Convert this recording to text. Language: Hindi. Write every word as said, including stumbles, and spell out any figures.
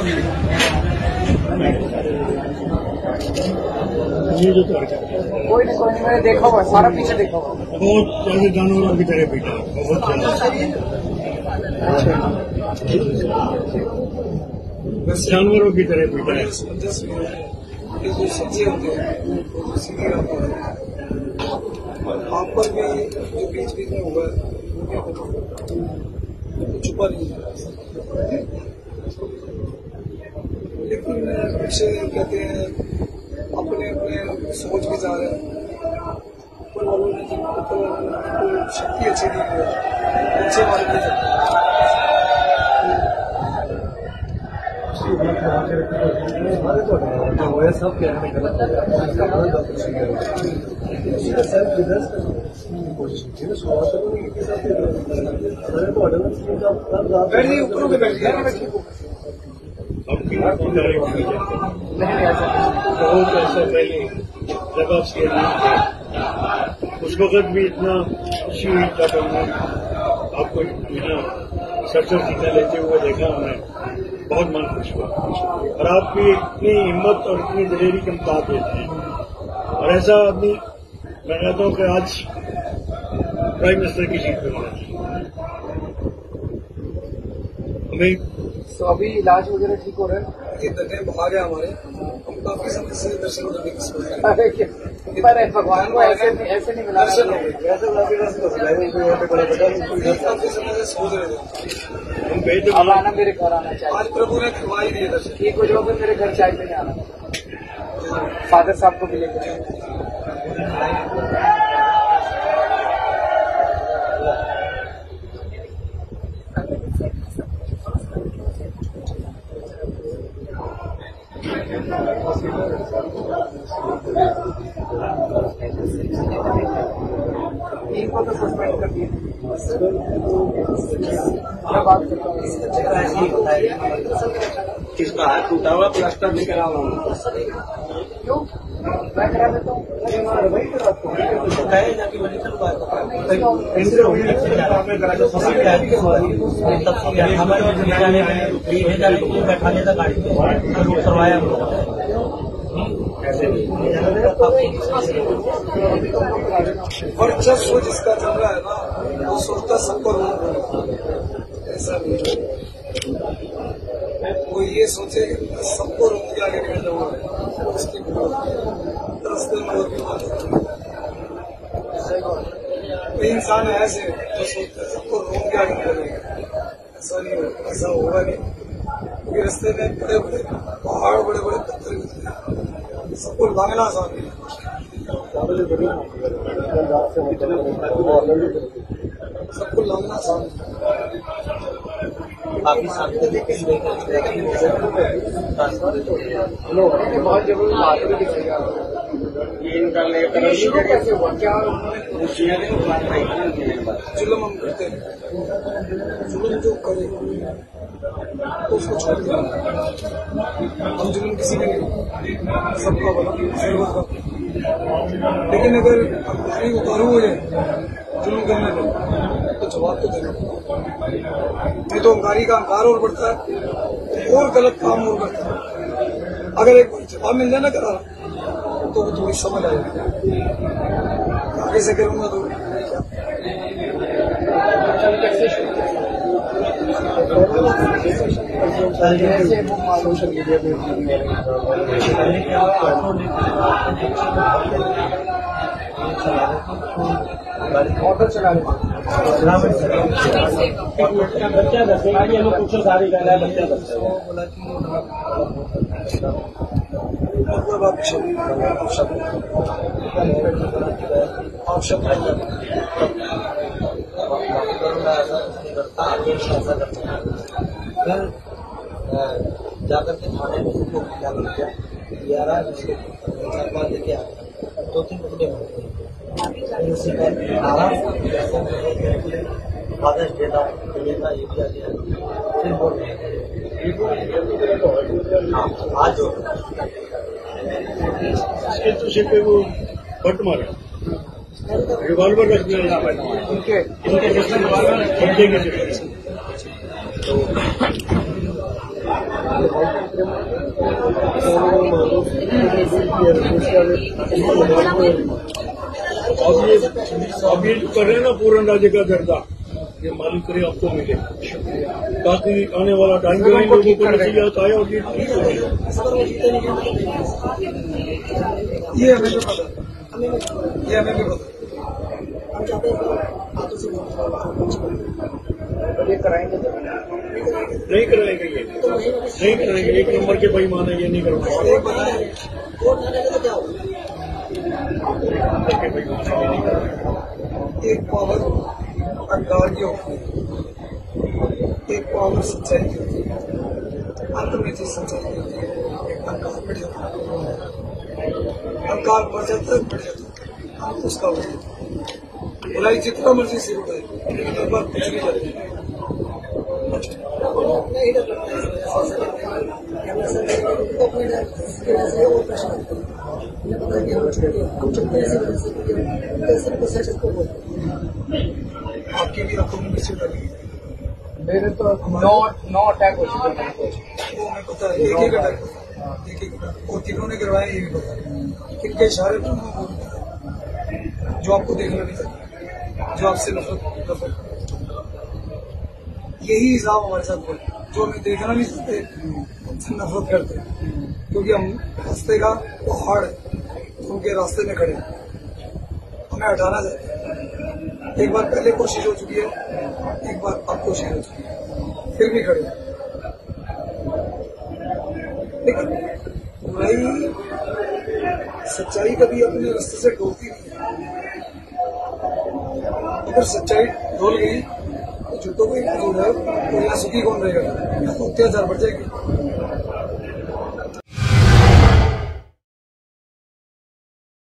ये जो तो कोई नहीं कोई नहीं, मैंने देखा हुआ, सारा पीछे देखा हुआ। बहुत जैसे जानवरों की तरह पीटा बहुत जानवरों की तरह पीटा है। जो सब्जी होती है वो सीधी होती है, और आप पर भी जो बीच बीच में हुआ है वो छुपा नहीं है। लेकिन कुछ कहते हैं अपने अपने सोच भी जा रहे हैं, ऊपर वालों ने जिनको शक्ति अच्छी दी है अच्छे वाले नहीं सकते। सब क्या है सेल्फ डिफेंस करने की कोशिश की है। शुरुआत बैठिए ऊपर के बैठ गया बहुत ऐसा पहले जब आप सीएम थे उस वक्त भी इतना खुशी हुई जब हमने आपको बिना सरसर सीधा लेते हुए देखा, हमें बहुत मन खुश हुआ। और आप भी इतनी हिम्मत और इतनी दिलेरी के मुताबिक देते हैं, और ऐसा आदमी मैं कहता हूँ कि आज प्राइम मिनिस्टर की सीट पर मिला हमें। तो अभी इलाज वगैरह ठीक हो रहा है? ये दर्दे आ गया हमारे, हम काफी समय से दर्शन करने की सोच रहे हैं। पर भगवान को ऐसे ऐसे नहीं मिला, दर्शन हो गए वैसे काफी समय से सोच रहे थे हम गए थे। अब आना मेरे घर आना चाहिए। आज प्रभु ने करवा ही दिए दर्शन। ठीक हो जाओगे मेरे घर चाय पीने आना, फादर साहब को भी लेकर। टीम को तो सस्पेंड कर दिया। क्या बात करता हूँ, किसका हाथ टूटा हुआ प्लास्टर नहीं करा हुआ क्यों मैं करा देता हूँ। बैठा लेता गाड़ी में करवाया हम लोग वर्चस्व जिसका चल रहा है ना, वो सोचता सबको रोक, ऐसा नहीं है। वो ये सोचे कि सबको रोक के आगे निकल जाऊंगा, उसकी रास्ते में और भी कोई इंसान है ऐसे जो सोचता है सबको रोक के आगे निकलेगा। ऐसा नहीं होगा, ऐसा होगा नहीं, क्योंकि रास्ते में बड़े बड़े पहाड़ बड़े बड़े पत्थर मिलते हैं, सबको लांघना आसान नहीं है। सबको लांघना आसान काफी सामने लेके बहुत जरूरी कैसे हुआ क्या? जुल्म हम करते हैं, जुल्म जो करे तो उसको छोड़ दिया। हम जुल्म किसी के नहीं, सबका बना सर्व का। लेकिन अगर अंगारी उतारू हो जाए जुल्म करने में तो जवाब तो देना, नहीं तो अंगारी का अंकार और बढ़ता है और गलत काम और करता है। अगर एक बार जवाब मिल जाए ना करा तो वो थोड़ी समझ आ जाएगी, आगे से करूंगा तो सोशल मीडिया पे ऑटो चला बच्चा दसेगा पूछो सारी गल है बच्चा दस मतलब आप शब्द आप शब्द आप शब्द फिर जाकर के थाने में उसको क्या कर दिया ग्यारह जिसको लेके आ गया, दो तीन बजे फिर उसी में आराम फादर्स डे था का ये दिया गया, फिर बोल आज तुझे पे वो बट मारा रिवॉल्वर रख दिया उनके उनके अब ये अब ये जो कर रहे हैं ना पूर्ण राज्य का दर्जा, ये मालूम करे आपको मिले, ताकि आने वाला टाइम जो इन लोगों को नसीहत आए और ये ठीक हो जाए। ये हमें भी पता, ये हमें भी पता। ये कराएंगे तो नहीं कराएंगे, ये नहीं कराएंगे, एक नंबर के बेईमान है, ये नहीं करवाएंगे। एक बताएं, एक पावर अहंकार की होती है, एक पावर सच्चाई की होती है, अंत में जो सच्चाई की होती है, एक अहंकार बढ़ जाता है, अहंकार बढ़ जाता है, बढ़ जाता है, उसका वजह बुराई जितना मर्जी सिर उठाए, लेकिन एक बार कुछ नहीं जाती। आपके भी आंखों में मिर्ची डाली, मेरे तो नौ नौ अटैक हो चुके हैं। वो हमें पता है, एक एक अटैक, एक एक और किन्होंने करवाया ये भी पता है, किनके इशारे पर जो आपको देखना नहीं चाहिए, जो आपसे नफरत नफरत यही हिसाब हमारे साथ हुआ, जो हमें देखना नहीं चाहते उनसे नफरत करते हैं, क्योंकि हम रास्ते का पहाड़ उनके रास्ते में खड़े हमें हटाना चाहते हैं। एक बार पहले कोशिश हो चुकी है, एक बार अब कोशिश हो चुकी है, फिर भी खड़े। लेकिन बुराई सच्चाई कभी अपने रास्ते से डोलती नहीं है। अगर सच्चाई डोल गई तो झूठों को ही जो है तो यहाँ सुखी कौन रहेगा, या तो अत्याचार बढ़ जाएगी।